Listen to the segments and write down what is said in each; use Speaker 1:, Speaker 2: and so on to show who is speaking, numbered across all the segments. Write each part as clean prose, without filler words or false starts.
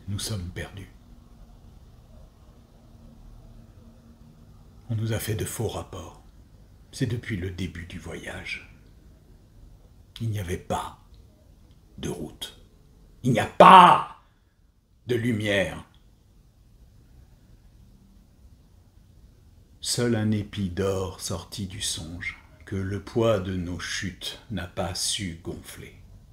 Speaker 1: nous sommes perdus. On nous a fait de faux rapports. C'est depuis le début du voyage. Il n'y avait pas de route. Il n'y a pas de lumière. Seul un épi d'or sorti du songe que le poids de nos chutes n'a pas su gonfler.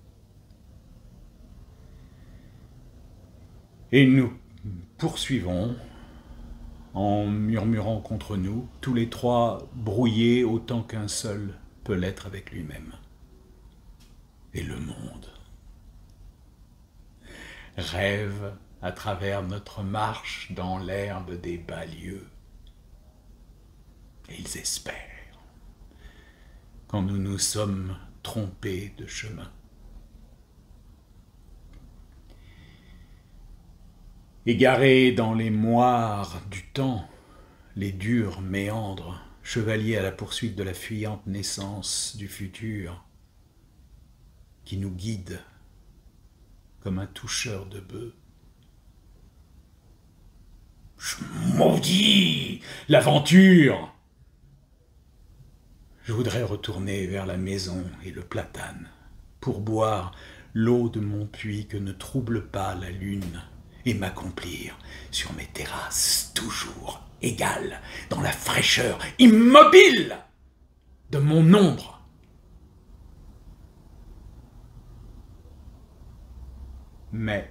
Speaker 1: Et nous poursuivons en murmurant contre nous, tous les trois brouillés autant qu'un seul peut l'être avec lui-même. Et le monde rêve à travers notre marche dans l'herbe des bas lieux. Et ils espèrent quand nous nous sommes trompés de chemin. Égarés dans les moires du temps, les durs méandres, chevaliers à la poursuite de la fuyante naissance du futur, qui nous guide comme un toucheur de bœufs. Je maudis l'aventure! Je voudrais retourner vers la maison et le platane pour boire l'eau de mon puits que ne trouble pas la lune et m'accomplir sur mes terrasses toujours égales dans la fraîcheur immobile de mon ombre. Mais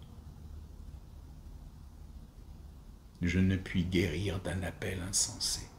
Speaker 1: je ne puis guérir d'un appel insensé.